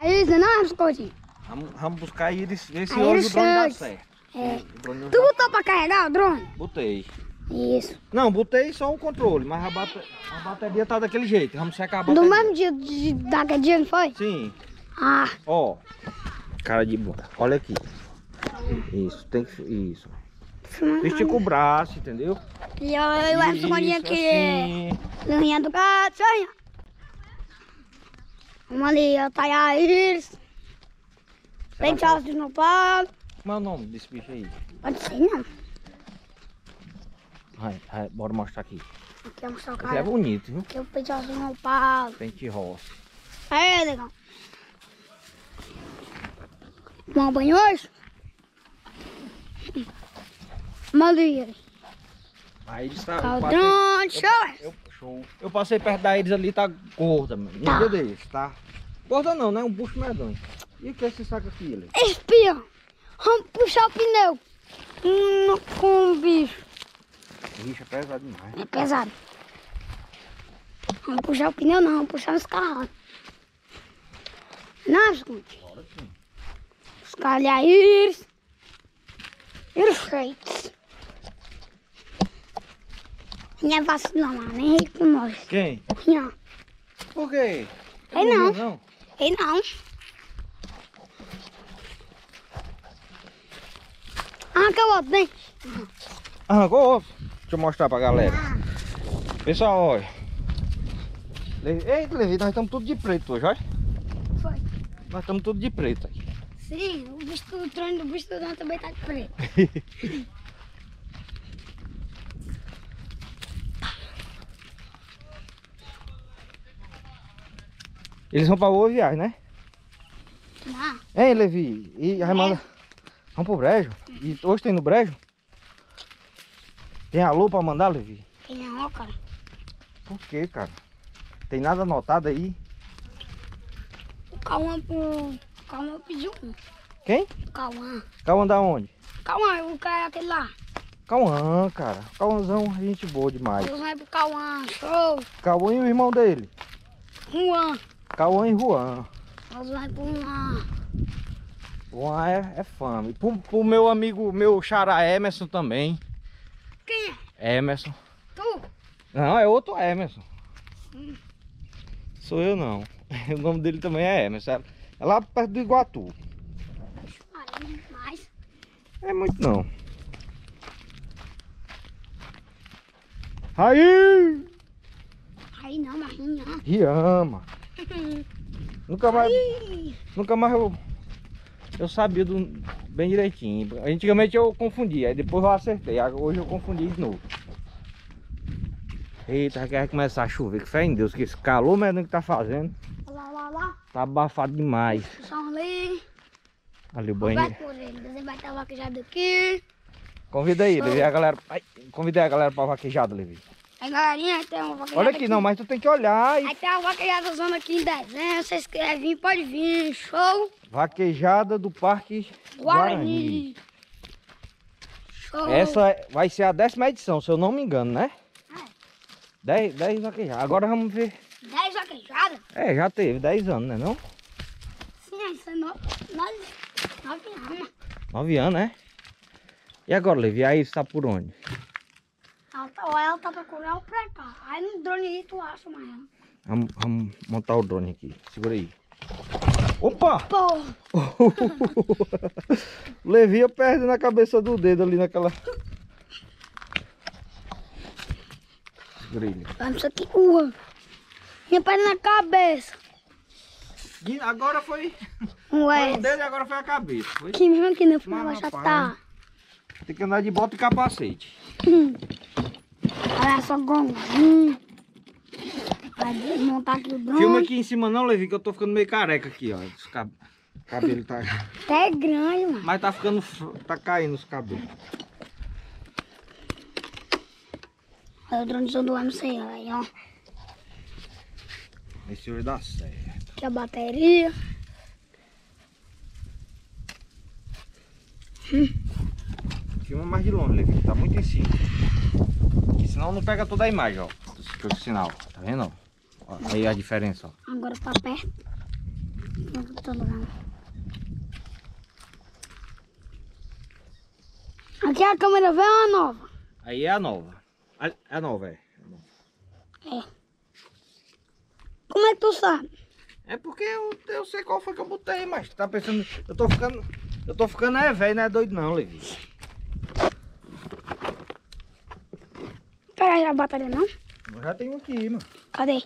Aí, não, Escotinho. Vamos buscar eles, ver se hoje o drone dá certo. É. Tu botou pra carregar o drone? Botei. Isso. Não, botei só o controle, mas a bateria tá daquele jeito. Vamos secar a bateria. No mesmo dia daquele dia, não foi? Sim. Ah. Ó, cara de boa. Olha aqui. Isso, tem que... Isso. Estica o braço, entendeu? E eu escondinho aqui. Assim. Linha do gato, sonha. Vamos ali, ó, tá eles. Penteados no palo. Como é o nome desse bicho aí? Pode ser, não. Bora mostrar aqui. Aqui é mostrar o Esse cara. é bonito, viu? Aqui é o penteado no palo. Pente roça. É, legal. Tomar um banho hoje? Manda aí. Aí eles tá... Caldrão, Show. Eu passei perto da eles ali, tá gorda, mano. Tá. Um dia desse, tá? Gorda não, né? Um bucho medonho. E o que é esse saco aqui, ele? Espia. Vamos puxar o pneu. Com o bicho. Bicho, é pesado demais. É pesado. Vamos puxar o pneu não, vamos puxar os carros. Não, escute. Bora sim. Os calhaíros. Perfeitos. Não é vacina lá, nem rico com nós. Quem? Não. Por quê? Ei, não. Não. Ei, não. Arranca o outro, vem. Arrancou? Deixa eu mostrar pra galera. Pessoal, olha. Eita, Levi, nós estamos tudo de preto hoje, olha. Foi. Nós estamos tudo de preto aqui. Sim, o bicho do trono do bicho do dono também tá de preto. Eles vão pra boa viagem, né? Não. Hein, Levi? E a Raimanda? Vamos pro brejo? E hoje tem no brejo? Tem alô pra mandar, Levi? Tem não, cara. Por quê, cara? Tem nada anotado aí? O Cauã pediu um. Quem? Cauã. Cauã da onde? Cauã, o cara é aquele lá. Cauã, cara. Cauãzão, gente boa demais. Nós vamos pro Cauã, show. Cauã e o irmão dele. Juan. Cauã e Juan. Nós vamos pro Juan. Juan é fã. E pro meu amigo, meu xará Emerson também. Quem é? Emerson. Tu? Não, é outro Emerson. Sou eu não. O nome dele também é Emerson. É lá perto do Iguatu. Mas... É muito não. Aí! Aí não, mas não. Riama. Nunca mais eu sabia bem direitinho. Antigamente eu confundia, aí depois eu acertei. Hoje eu confundi de novo. Eita, quer começar a chover. Que fé em Deus, que esse calor mesmo que tá fazendo. Lá. Tá abafado demais. Só ali. Ali o Vai banheiro. por ele. Você vai estar vaquejado aqui. Convida aí, Levi, a galera. Ai, convida aí a galera pra vaquejada, Levi. Aí, galerinha, tem uma vaquejada. Olha aqui, não, mas tu tem que olhar. Aí tem uma vaquejada zona aqui em dezembro. Se vocês querem vir, pode vir. Show. Vaquejada do Parque Guarani. Show. Essa vai ser a 10ª edição, se eu não me engano, né? 10 vaquejadas. Agora vamos ver. 10 vaquejadas? É, já teve 10 anos, né não? Sim, isso é 9 anos. 9 anos, né? E agora, Levi, aí você tá por onde? Ela tá procurando pra cá. Aí no drone aí tu acha mais ela. Vamos montar o drone aqui. Segura aí. Opa! Pô! Levi, eu perdi na cabeça do dedo ali naquela... Segura aí. Vamos isso aqui. Minha perna na cabeça. Agora foi... Ué. Foi o dedo e agora foi a cabeça. Foi? Aqui mesmo aqui no final Mas, já rapaz, tá. Tem que andar de bota e capacete. Olha só gonzinho. Vai desmontar aqui o drone. Filma aqui em cima não, Levi, que eu tô ficando meio careca aqui, ó. Os cabelo tá... Até grande, mano. Mas tá ficando... Tá caindo os cabelos. Olha o drone do MC aí, ó. Esse hoje dá certo. Aqui a bateria. Filma mais de longe, Levi, que tá muito em cima. Porque senão não pega toda a imagem, ó. Do sinal. Tá vendo? Ó, aí a diferença, ó. Agora pra perto. Não tô vendo. Aqui a câmera velha ou a nova? Aí é a nova. É a nova, é. É. Como é que tu sabe? É porque eu sei qual foi que eu botei, mas tá pensando... Eu tô ficando velho, não é doido não, Levi. Pega a bateria não? Eu já tenho aqui, mano. Cadê?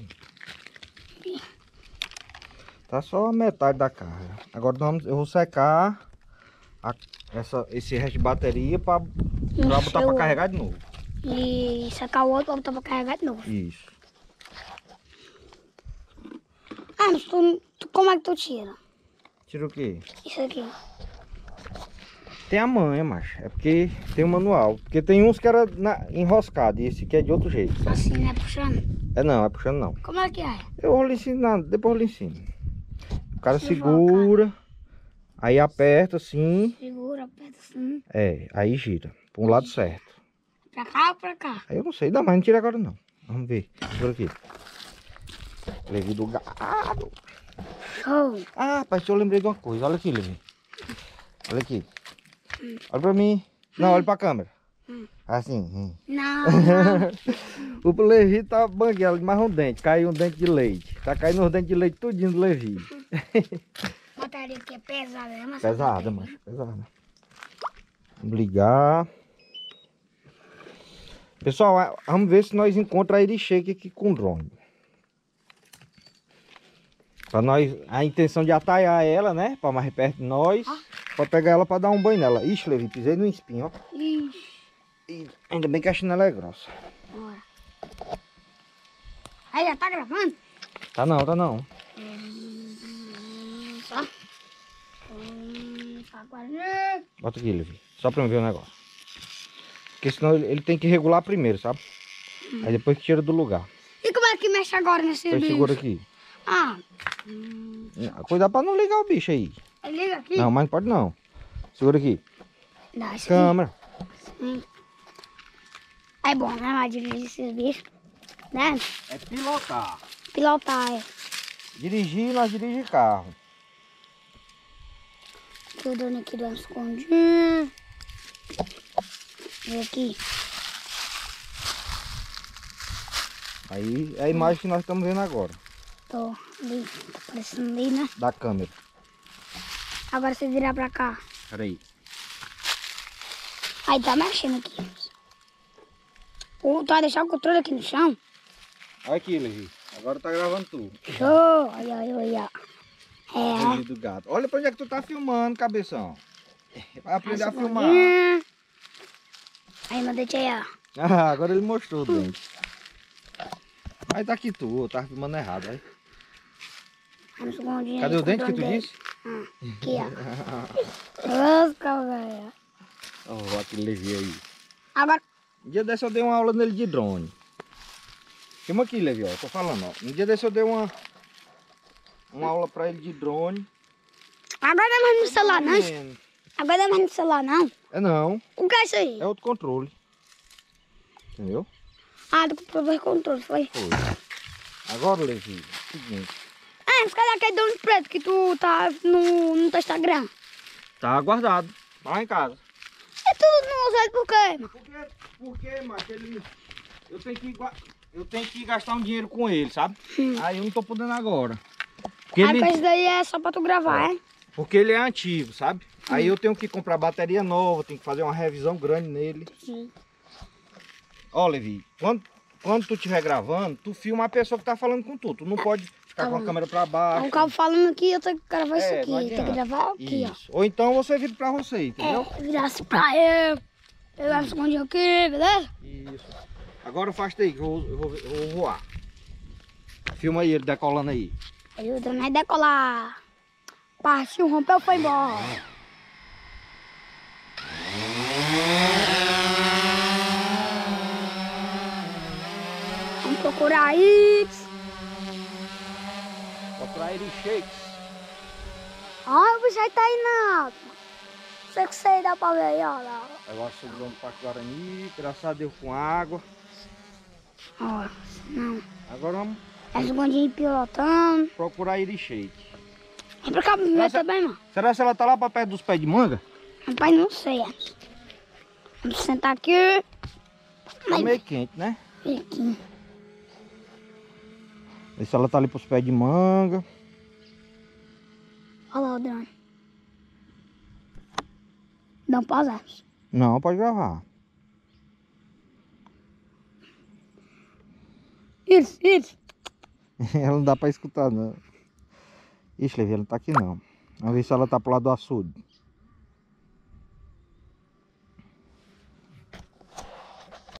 Tá só a metade da carga. Agora eu vou secar esse resto de bateria pra botar pra carregar de novo. E sacar o outro pra botar pra carregar de novo. Isso. Ah, mas como é que tu tira? Tira o quê? Isso aqui. Tem a manha, macho. É porque tem o manual. Porque tem uns que era enroscado e esse aqui é de outro jeito. Assim, né? Puxando. É puxando não. Como é que é? Eu vou lhe ensinar, depois eu lhe ensino. O cara Deixa eu segura, aí aperta assim. Segura, aperta assim. Aí gira. Para um lado certo. Pra cá ou pra cá? Aí eu não sei, não, mas não tira agora não. Vamos ver. Segura aqui. Levi do gado. Show. Ah, rapaz, eu lembrei de uma coisa. Olha aqui, Levi. Olha aqui. Olha pra mim. Não, olha pra câmera. Assim. Não, não. O Levi tá banguela de mais um dente. Caiu um dente de leite. Tá caindo os dentes de leite tudinho do Levi. A bateria aqui é pesada, né? Mas Pesada, mas pesada. Vamos ligar. Pessoal, vamos ver se nós encontramos a Irichake aqui com drone. Pra nós, a intenção de ataiar ela, né? Pra mais perto de nós. Pra pegar ela pra dar um banho nela. Ixi, Levi, pisei no espinho, ó. Ixi. E ainda bem que a chinela é grossa. Bora. Aí já tá gravando? Tá não, tá não. Só. Agora. Bota aqui, Levi. Só pra eu ver o negócio. Porque senão ele tem que regular primeiro, sabe? Aí depois que tira do lugar. E como é que mexe agora nesse Então bicho? segura aqui. Ah. Cuidado pra não ligar o bicho aí. Liga aqui. Não, mas não pode não. Segura aqui. Dá isso Câmera. aqui. É bom, né? Mas dirigir esses bichos. Né? É pilotar. Pilotar, é. Dirigir, nós dirigimos carro. Aqui o dono aqui dá um escondinho. Vem aqui. Aí é a imagem que nós estamos vendo agora. Tô ali. Tá aparecendo ali, né? Da câmera. Agora você virar pra cá. Peraí. Aí tá mexendo aqui. Tu vai deixar o controle aqui no chão? Olha aqui, Levi. Agora tá gravando tudo. Show! Olha. Levi do gato. Olha pra onde é que tu tá filmando, cabeção. Vai aprender a filmar. Aí, meu dente aí, ó. Ah, agora ele mostrou o dente. Aí tá aqui tu, tá filmando errado, aí. Aí no segundinho. Cadê aí, o dente que tu dele. disse? Aqui, ó. Nossa, velho. Ó, aquele Levi aí. Agora. Um dia desse eu dei uma aula nele de drone. Filma aqui, Levi, ó. Tô falando, ó. Um dia desse eu dei uma aula pra ele de drone. Agora não é mais no celular, não. Agora não é mais no celular, não. É não. O que é isso aí? É outro controle. Entendeu? Ah, do controle, foi? Foi. Agora, Levi, seguinte. Ah, mas cadê aquele dono preto que tu tá no teu Instagram? Tá guardado. Tá lá em casa. E tu não usa ele por quê? Porque, macho, eu tenho que gastar um dinheiro com ele, sabe? Aí eu não tô podendo agora. Porque Ah, mas isso daí é só pra tu gravar, é? Porque ele é antigo, sabe? Aí eu tenho que comprar bateria nova, tenho que fazer uma revisão grande nele. Sim. Ó, Levi, quando tu estiver gravando, tu filma a pessoa que tá falando com tu. Tu não pode ficar com a câmera pra baixo. Um cabo falando aqui, eu tenho que gravar isso não aqui. Tem adianta. que gravar aqui, Isso. Ou então você vira pra você, entendeu? ó. Virasse pra eu. Pegar um escondinho aqui, beleza? Isso. Agora afasta aí que eu vou voar. Filma aí ele decolando aí. Aí o drone vai decolar. Partiu, rompeu, foi embora. Vamos procurar aí. Procurar ele shakes. Ah, o bicho aí tá aí na... Sei que sei, dá pra ver aí, ó. Lá. Agora sobrou um Parque Guarani, graças a Deus com água. Ó, não. Agora vamos É escondinho pilotando. procurar ele shake. Vem pra cá, meu também, mano. Será que ela tá lá pra perto dos pés de manga? Rapaz, não sei. Vamos sentar aqui. Tá meio quente, né? Aqui. Vê se ela tá ali pros pés de manga. Olha lá o drone. Dá um pausa. Não, pode gravar. Isso. Ela não dá pra escutar, não. Ixi, Levi, ela não tá aqui não. Vamos ver se ela tá pro lado do açude.